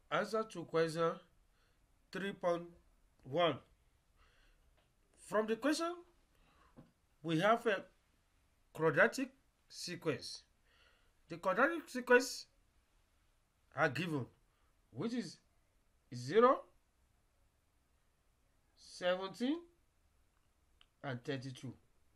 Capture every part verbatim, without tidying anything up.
Answer to question three point one. From the question, we have a quadratic sequence. The quadratic sequence are given, which is zero, seventeen, and thirty-two.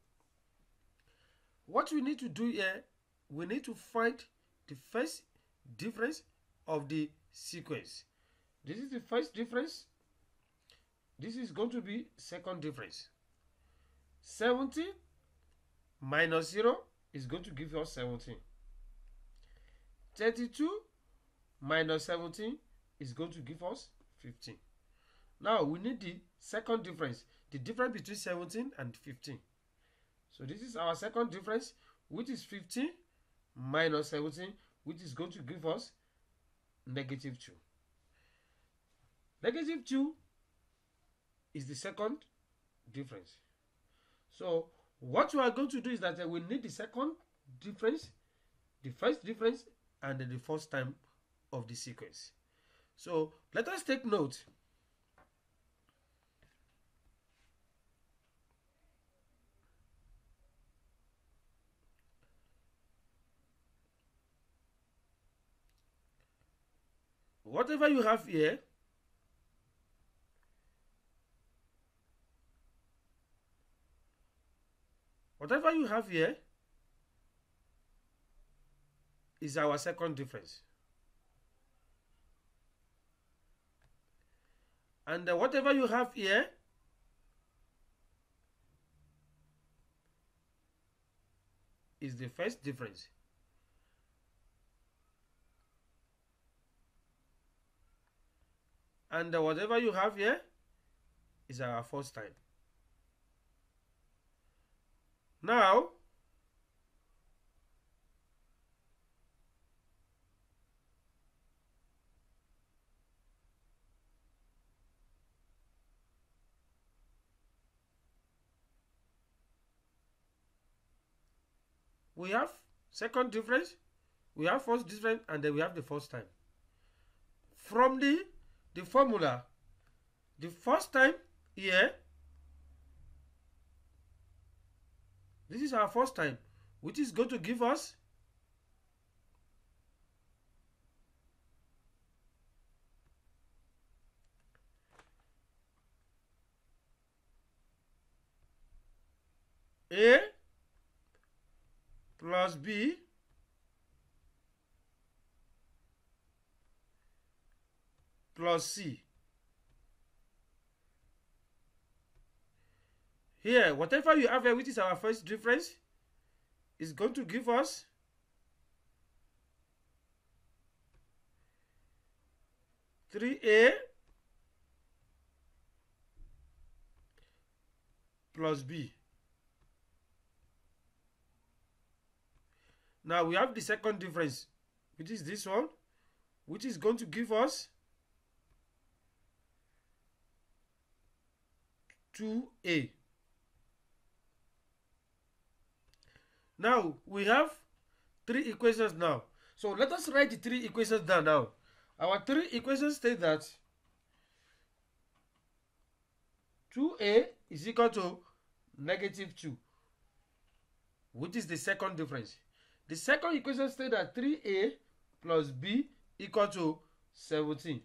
What we need to do here, we need to find the first difference of the sequence. This is the first difference. This is going to be second difference. seventeen minus zero is going to give us seventeen. thirty-two minus seventeen is going to give us fifteen. Now we need the second difference, the difference between seventeen and fifteen. So this is our second difference, which is fifteen minus seventeen, which is going to give us negative two. Negative two is the second difference. So what we are going to do is that we need the second difference, the first difference, and then the first time of the sequence. So let us take note. Whatever you have here, whatever you have here is our second difference. And uh, whatever you have here is the first difference. And uh, whatever you have here is our first time. Now, we have second difference, we have first difference, and then we have the first time. From the, the formula, the first time here, this is our first time, which is going to give us A plus B plus C. Here, whatever you have here, which is our first difference, is going to give us three A plus B. Now we have the second difference, which is this one, which is going to give us two A. Now we have three equations now. So let us write the three equations down now. Our three equations state that two A is equal to negative two, which is the second difference. The second equation states that three A plus B equal to seventeen.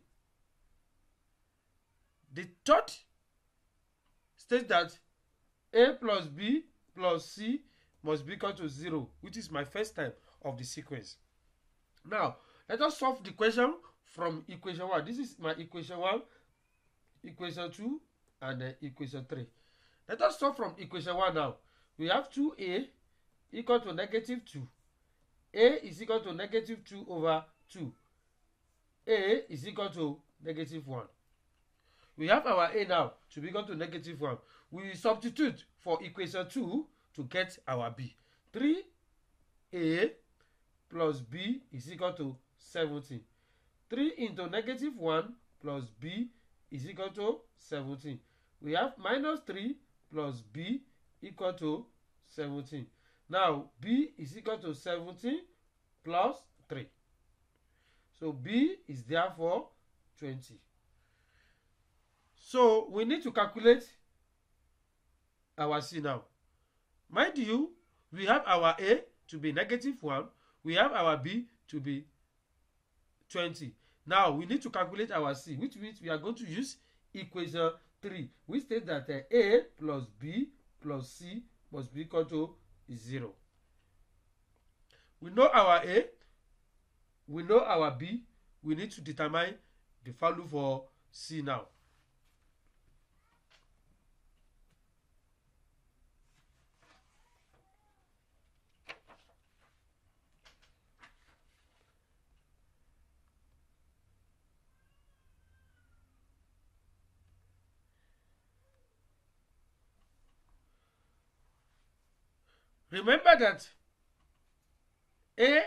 The third states that A plus B plus C must be equal to zero, which is my first time of the sequence. Now, let us solve the question from equation one. This is my equation one, equation two, and then equation three. Let us solve from equation one now. We have two A equal to negative two. A is equal to negative two over two. A is equal to negative one. We have our A now to be equal to negative one. We substitute for equation two to get our B. three A plus B is equal to seventeen. three into negative one plus B is equal to seventeen. We have minus three plus B equal to seventeen. Now, B is equal to seventeen plus three. So, B is therefore twenty. So we need to calculate our C now. Mind you, we have our A to be negative one, we have our B to be twenty. Now we need to calculate our C, which means we are going to use equation three, which states that uh, A plus B plus C must be equal to zero. We know our A, we know our B, we need to determine the value for C now. Remember that A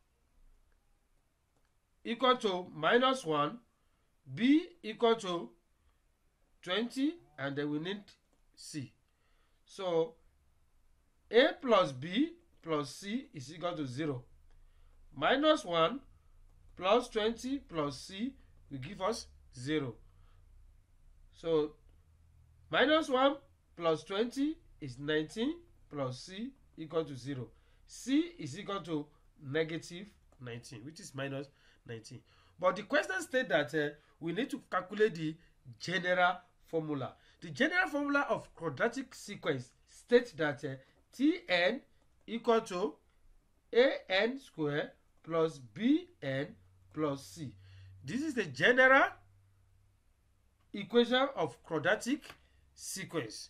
equal to minus one, B equal to twenty, and then we need C. So A plus B plus C is equal to zero. Minus one plus twenty plus C will give us zero. So minus one plus twenty is nineteen plus C equal to zero. C is equal to negative nineteen, which is minus nineteen. But the question states that uh, we need to calculate the general formula. The general formula of quadratic sequence states that uh, Tn equal to an squared plus bn plus c. This is the general equation of quadratic sequence.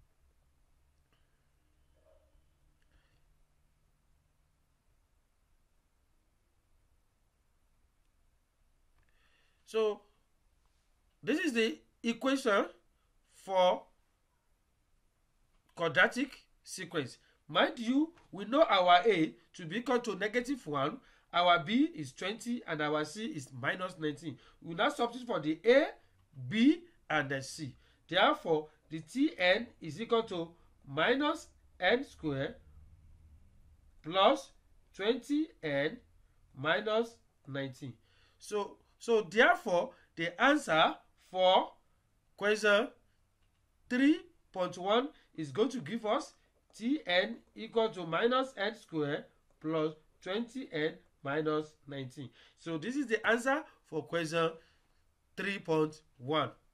So this is the equation for quadratic sequence. Mind you, we know our A to be equal to negative one, our B is twenty, and our C is minus nineteen. We now substitute for the A, B, and the C. Therefore, the Tn is equal to minus n squared plus twenty n minus nineteen. So, so therefore, the answer for question three point one is going to give us Tn equal to minus n squared plus twenty n minus nineteen. So this is the answer for question three point one.